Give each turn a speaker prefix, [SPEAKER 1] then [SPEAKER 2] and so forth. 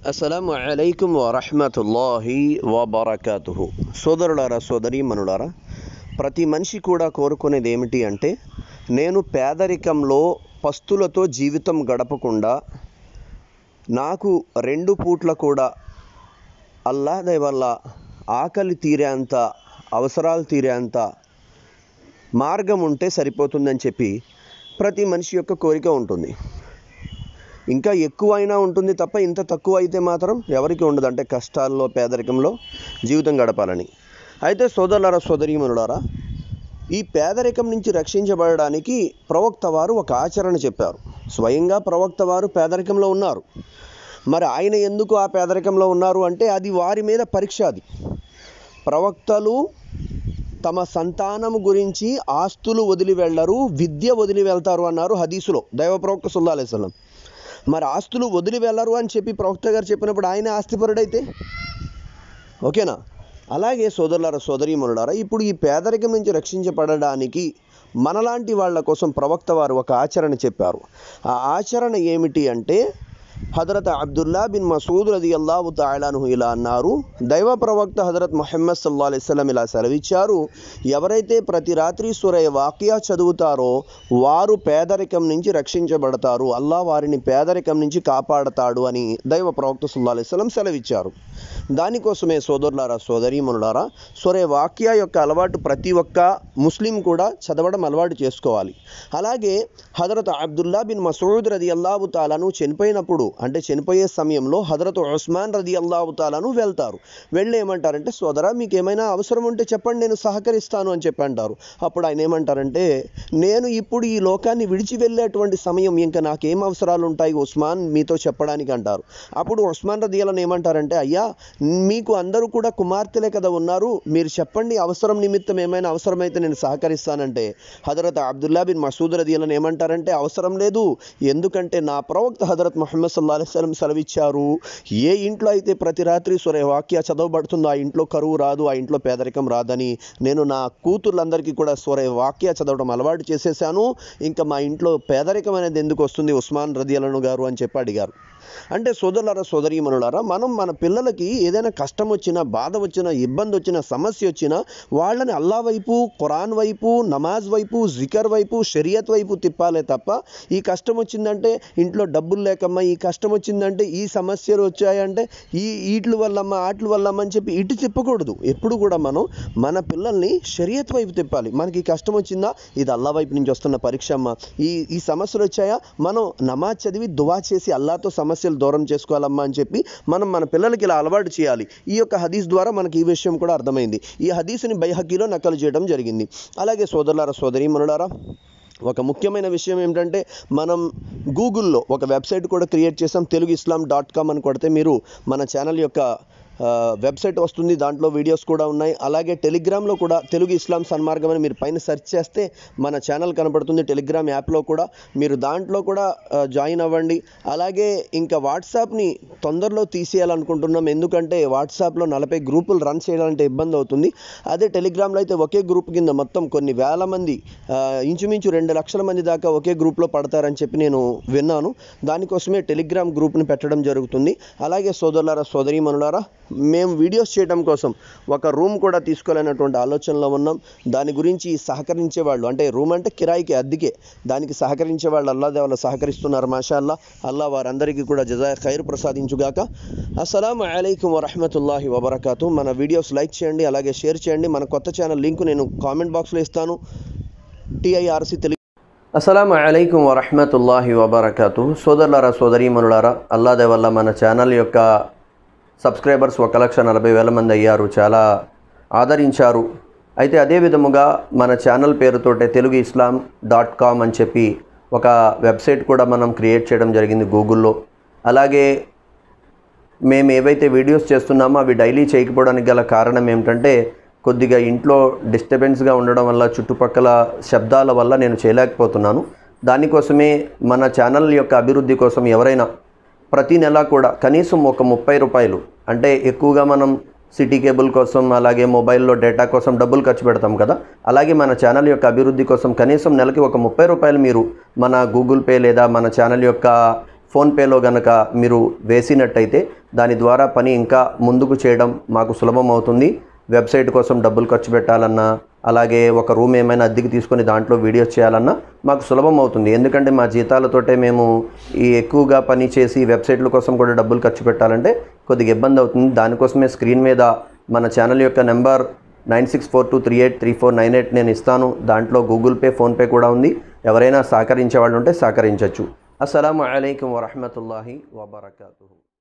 [SPEAKER 1] అస్సలాము అలైకుం వరహ్మతుల్లాహి వబరకాతుహు. సోదరులారా, సోదరీమణులారా, ప్రతి మనిషి కూడా కోరుకునేది ఏమిటి అంటే, నేను పేదరికంలో పస్తులతో జీవితం గడపకుండా నాకు 2 పూట్ల కూడా అల్లా దయ వల్ల ఆకలి తీరేంత, అవసరాలు తీరేంత మార్గం ఉంటే సరిపోతుందని చెప్పి ప్రతి మనిషి యొక్క కోరిక ఉంటుంది. ఇంకా ఎక్కువైనా ఉంటుంది తప్ప ఇంత తక్కువ అయితే మాత్రం ఎవరికి ఉండదు. అంటే కష్టాల్లో, పేదరికంలో జీవితం గడపాలని. అయితే సోదరులారా, సోదరీమణులారా, ఈ పేదరికం నుంచి రక్షించబడడానికి ప్రవక్త వారు ఒక ఆచరణ చెప్పారు. స్వయంగా ప్రవక్త వారు పేదరికంలో ఉన్నారు. మరి ఆయన ఎందుకు ఆ పేదరికంలో ఉన్నారు అంటే అది వారి మీద పరీక్ష. అది ప్రవక్తలు తమ సంతానము గురించి ఆస్తులు వదిలి వెళ్ళరు, విద్య వదిలి వెళ్తారు అన్నారు హదీసులో దైవ ప్రవక్త సల్లల్లాహు అలైహి వసల్లం. మరి ఆస్తులు వదిలి వెళ్ళరు అని చెప్పి ప్రవక్త గారు చెప్పినప్పుడు ఆయన ఆస్తిపరుడైతే ఓకేనా? అలాగే సోదరులారా, సోదరీమణులారా, ఇప్పుడు ఈ పేదరికం నుంచి రక్షించబడడానికి మనలాంటి వాళ్ళ కోసం ప్రవక్త వారు ఒక ఆచరణ చెప్పారు. ఆ ఆచరణ ఏమిటి అంటే, హజరత్ అబ్దుల్లా బిన్ మసూద్ రదియల్లాహు తఆలా అన్హు ఇలా అన్నారు, దైవ ప్రవక్త హజరత్ ముహమ్మద్ సల్లల్లాహు అలైహి వసల్లం ఇలా సెలవిచ్చారు, ఎవరైతే ప్రతి రాత్రి సూరా వాకియా చదువుతారో వారు పేదరికం నుంచి రక్షించబడతారు, అల్లా వారిని పేదరికం నుంచి కాపాడతాడు అని దైవ ప్రవక్త సల్లల్లాహు అలైహి వసల్లం సెలవిచ్చారు. దానికోసమే సోదరులారా, సోదరీమణులారా, సూరా వాకియా యొక్క అలవాటు ప్రతి ఒక్క ముస్లిం కూడా చదవడం అలవాటు చేసుకోవాలి. అలాగే హజరత్ అబ్దుల్లా బిన్ మసూద్ రదియల్లాహు తఆలాను చనిపోయినప్పుడు, అంటే చనిపోయే సమయంలో హజరత్ ఉస్మాన్ రదియల్లాహు తఆలాను వెళ్తారు. వెళ్ళి ఏమంటారంటే, సోదరా మీకు ఏమైనా అవసరం ఉంటే చెప్పండి, నేను సహకరిస్తాను అని చెప్పి అంటారు. అప్పుడు ఆయన ఏమంటారంటే, నేను ఇప్పుడు ఈ లోకాన్ని విడిచి వెళ్ళేటువంటి సమయం, ఇంకా నాకేం అవసరాలు ఉంటాయి ఉస్మాన్ మీతో చెప్పడానికి అంటారు. అప్పుడు ఉస్మాన్ రదియల్లాహు ఏమంటారంటే, అయ్యా మీకు అందరూ కూడా కుమార్తెలే కదా ఉన్నారు, మీరు చెప్పండి అవసరం నిమిత్తం ఏమైనా అవసరమైతే నేను సహకరిస్తానంటే హజరత్ అబ్దుల్లా బిన్ మసూద్ రదియల్లాహు ఏమంటారంటే, అవసరం లేదు, ఎందుకంటే నా ప్రవక్త హజరత్ ముహమ్మద్ సల్లల్లాహు అలైహి వసల్లం సెలవిచ్చారు, ఏ ఇంట్లో అయితే ప్రతి రాత్రి సూరా వాకియా చదవబడుతుందో ఆ ఇంట్లో కరువు రాదు, ఆ ఇంట్లో పేదరికం రాదని నేను నా కూతుర్లందరికీ కూడా సూరా వాకియా చదవడం అలవాటు చేసేసాను, ఇంకా మా ఇంట్లో పేదరికం అనేది ఎందుకు వస్తుంది ఉస్మాన్ రదియల్లాహు గారు అని చెప్పి అడిగారు. అంటే సోదరులారా, సోదరీమణులారా, మనం మన పిల్లలకి ఏదైనా కష్టం వచ్చినా, బాధ వచ్చినా, ఇబ్బంది వచ్చినా, సమస్య వచ్చినా వాళ్ళని అల్లా వైపు, ఖురాన్ వైపు, నమాజ్ వైపు, జికర్ వైపు, షరియత్ వైపు తిప్పాలే తప్ప ఈ కష్టం వచ్చిందంటే ఇంట్లో డబ్బులు లేకమ్మా, ఈ కష్టం వచ్చిందంటే ఈ సమస్యలు వచ్చాయంటే వీటి వల్లమ్మా, ఆటల వల్లమ్మా అని చెప్పి ఇటు తిప్పకూడదు. ఎప్పుడు కూడా మనం మన పిల్లల్ని షరియత్ వైపు తిప్పాలి. మనకి ఈ కష్టం వచ్చిందా, ఇది అల్లా వైపు నుంచి వస్తున్న పరీక్ష అమ్మా, ఈ సమస్యలు వచ్చాయా, మనం నమాజ్ చదివి దువా చేసి అల్లాతో సమస్యలు దూరం చేసుకోవాలమ్మా అని చెప్పి మనం మన పిల్లలకి ఇలా అలవాటు చేయాలి. ఈ యొక్క హదీస్ ద్వారా మనకి ఈ విషయం కూడా అర్థమైంది. ఈ హదీస్ని బైహకీలో నకలు చేయడం జరిగింది. అలాగే సోదరులారా, సోదరీమణులారా, ఒక ముఖ్యమైన విషయం ఏమిటంటే, మనం గూగుల్లో ఒక వెబ్సైట్ కూడా క్రియేట్ చేసాం, teluguislam.com అని కొడితే మీరు మన ఛానల్ యొక్క వెబ్సైట్ వస్తుంది, దాంట్లో వీడియోస్ కూడా ఉన్నాయి. అలాగే టెలిగ్రామ్లో కూడా తెలుగు ఇస్లాం సన్మార్గం అని మీరు పైన సెర్చ్ చేస్తే మన ఛానల్ కనబడుతుంది. టెలిగ్రామ్ యాప్లో కూడా మీరు దాంట్లో కూడా జాయిన్ అవ్వండి. అలాగే ఇంకా వాట్సాప్ని తొందరలో తీసేయాలనుకుంటున్నాం, ఎందుకంటే వాట్సాప్లో 40 గ్రూపులు రన్ చేయాలంటే ఇబ్బంది అవుతుంది. అదే టెలిగ్రామ్లో అయితే ఒకే గ్రూప్ కింద మొత్తం కొన్ని వేల మంది, ఇంచుమించు 2 లక్షల మంది దాకా ఒకే గ్రూప్లో పడతారని చెప్పి నేను విన్నాను. దానికోసమే టెలిగ్రామ్ గ్రూప్ని పెట్టడం జరుగుతుంది. అలాగే సోదరులారా, సోదరీమణులారా, మేము వీడియోస్ చేయడం కోసం ఒక రూమ్ కూడా తీసుకోవాలనేటువంటి ఆలోచనలో ఉన్నాం. దాని గురించి సహకరించే వాళ్ళు, అంటే రూమ్ అంటే కిరాయికి, అద్దెకే, దానికి సహకరించే వాళ్ళు అల్లా దేవల్ల సహకరిస్తున్నారు. మాషా అల్లా, అల్లా వారందరికీ కూడా జజాయ ఖైర్ ప్రసాదించుగాక. అస్సలాము అలైకుం వరహ్మతుల్లాహి వబరకాతు. మన వీడియోస్ లైక్ చేయండి, అలాగే షేర్ చేయండి. మన కొత్త ఛానల్ లింక్ నేను కామెంట్ బాక్స్లో ఇస్తాను. TIRC తెలుగు. అస్సలాము అలైకుం వరహ్మతుల్లాహి వబరకాతు. సోదరులారా, సోదరీమణులారా, అల్లా దేవల్ల మన ఛానల్ యొక్క సబ్స్క్రైబర్స్ 1,40,000 మంది అయ్యారు, చాలా ఆదరించారు. అయితే అదే విధముగా మన ఛానల్ పేరుతోటే teluguislam.com అని చెప్పి ఒక వెబ్సైట్ కూడా మనం క్రియేట్ చేయడం జరిగింది గూగుల్లో. అలాగే మేము ఏవైతే వీడియోస్ చేస్తున్నామో అవి డైలీ చేయకపోవడానికి గల కారణం ఏమిటంటే, కొద్దిగా ఇంట్లో డిస్టర్బెన్స్గా ఉండడం వల్ల, చుట్టుపక్కల శబ్దాల వల్ల నేను చేయలేకపోతున్నాను. దానికోసమే మన ఛానల్ యొక్క అభివృద్ధి కోసం ఎవరైనా ప్రతి నెల కూడా కనీసం ఒక 30 రూపాయలు, అంటే ఎక్కువగా మనం సిటీ కేబుల్ కోసం, అలాగే మొబైల్లో డేటా కోసం డబ్బులు ఖర్చు పెడతాం కదా, అలాగే మన ఛానల్ యొక్క అభివృద్ధి కోసం కనీసం నెలకి ఒక 30 రూపాయలు మీరు మన గూగుల్ పే లేదా మన ఛానల్ యొక్క ఫోన్పేలో కనుక మీరు వేసినట్టయితే దాని ద్వారా పని ఇంకా ముందుకు చేయడం మాకు సులభం అవుతుంది. వెబ్సైట్ కోసం డబ్బులు ఖర్చు పెట్టాలన్నా, అలాగే ఒక రూమ్ ఏమైనా అద్దెకి తీసుకొని దాంట్లో వీడియోస్ చేయాలన్నా మాకు సులభం అవుతుంది. ఎందుకంటే మా జీతాలతోటే మేము ఈ ఎక్కువగా పని చేసి వెబ్సైట్ల కోసం కూడా డబ్బులు ఖర్చు పెట్టాలంటే కొద్దిగా ఇబ్బంది అవుతుంది. దానికోసమే స్క్రీన్ మీద మన ఛానల్ యొక్క నెంబర్ 9642383498 నేను ఇస్తాను. దాంట్లో గూగుల్ పే, ఫోన్పే కూడా ఉంది. ఎవరైనా సహకరించే వాళ్ళు ఉంటే సహకరించవచ్చు. అస్సలాము అలైకుం వరహ్మతుల్లాహి వబరకాతుహు.